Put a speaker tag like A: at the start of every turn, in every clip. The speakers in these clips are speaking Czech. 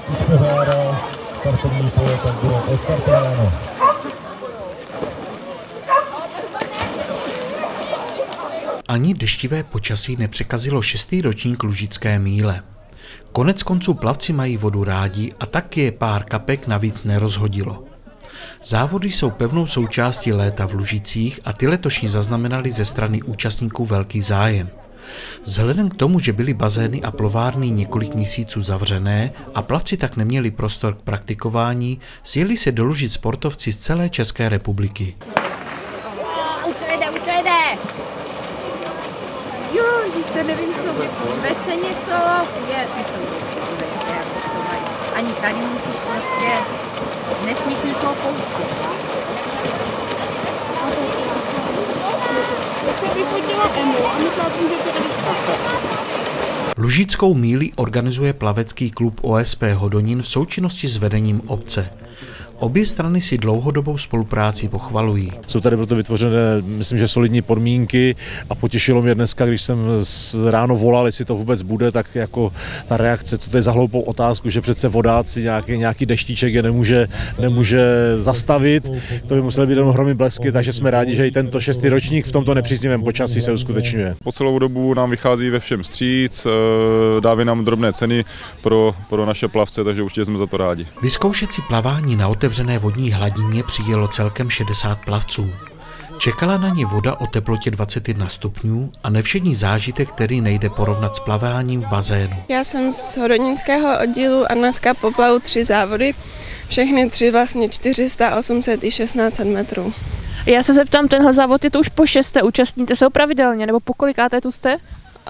A: Startovní pole tak bylo odstartováno.
B: Ani deštivé počasí nepřekazilo 6. ročník lužické míle. Konec konců plavci mají vodu rádi a tak je pár kapek navíc nerozhodilo. Závody jsou pevnou součástí léta v Lužicích a ty letošní zaznamenali ze strany účastníků velký zájem. Vzhledem k tomu, že byly bazény a plovárny několik měsíců zavřené a plavci tak neměli prostor k praktikování, sjeli se do Lužic sportovci z celé České republiky.
C: Už to jde. Jo, to nevím, co vypůjde se něco, ani tady musíš prostě, nesmíš nikoho pouštět.
B: Lužickou míli organizuje plavecký klub OSP Hodonín v součinnosti s vedením obce. Obě strany si dlouhodobou spolupráci pochvalují.
D: Jsou tady proto vytvořené, myslím, že solidní podmínky a potěšilo mě dneska, když jsem ráno volal, jestli to vůbec bude, tak jako ta reakce, co to je za hloupou otázku, že přece vodáci nějaký deštíček je nemůže zastavit, to by musely být jenom hromy blesky, takže jsme rádi, že i tento 6. ročník v tomto nepříznivém počasí se uskutečňuje.
E: Po celou dobu nám vychází ve všem vstříc, dávají nám drobné ceny pro naše plavce, takže určitě jsme za to rádi.
B: Vyzkoušet si plavání na otevřené vodní hladině přijelo celkem 60 plavců. Čekala na ně voda o teplotě 21 stupňů a nevšední zážitek, který nejde porovnat s plaváním v bazénu.
F: Já jsem z hodonínského oddílu a dneska poplavu 3 závody, všechny 3 vlastně 400, 800 i 1600 metrů.
G: Já se zeptám, tenhle závod je to už po 6. účastníte se ho pravidelně, nebo po kolikáté tu jste?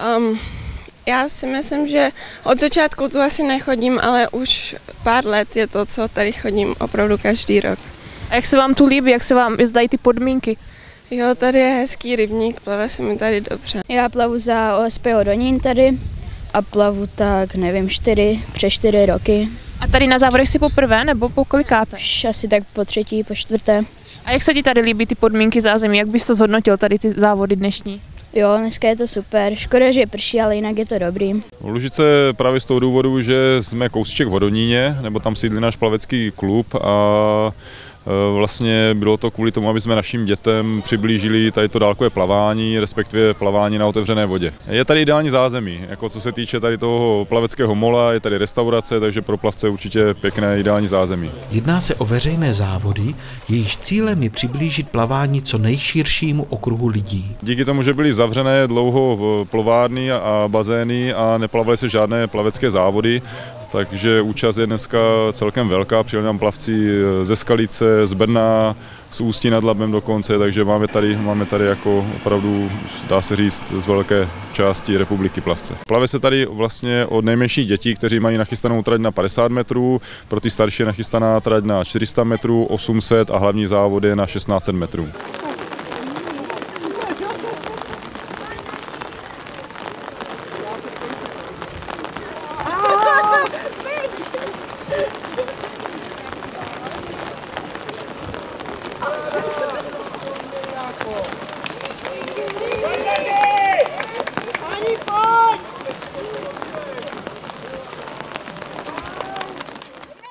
F: Já si myslím, že od začátku tu asi nechodím, ale už pár let je to, co tady chodím opravdu každý rok.
G: A jak se vám tu líbí, jak se vám zdají ty podmínky?
F: Jo, tady je hezký rybník, plave se mi tady dobře.
H: Já plavu za OSP Hodonín tady a plavu tak, nevím, přes 4 roky.
G: A tady na závodech si poprvé nebo po kolikáté?
H: Už asi tak po 3., po 4.
G: A jak se ti tady líbí ty podmínky zázemí, jak bys to zhodnotil tady ty závody dnešní?
H: Jo, dneska je to super, škoda, že prší, ale jinak je to dobrý.
E: Lužice právě z toho důvodu, že jsme kousíček v Hodoníně, nebo tam sídlí náš plavecký klub a vlastně bylo to kvůli tomu, aby jsme našim dětem přiblížili tady to dálkové plavání, respektive plavání na otevřené vodě. Je tady ideální zázemí, jako co se týče tady toho plaveckého mola, je tady restaurace, takže pro plavce určitě pěkné ideální zázemí.
B: Jedná se o veřejné závody, jejichž cílem je přiblížit plavání co nejširšímu okruhu lidí.
E: Díky tomu, že byly zavřené dlouho plovárny a bazény a neplavaly se žádné plavecké závody, takže účast je dneska celkem velká, přijeli nám plavci ze Skalice, z Brna, z Ústí nad Labem dokonce, takže máme tady jako opravdu, dá se říct, z velké části republiky plavce. Plave se tady vlastně od nejmenších dětí, kteří mají nachystanou trať na 50 metrů, pro ty starší je nachystaná trať na 400 metrů, 800 a hlavní závod je na 1600 metrů.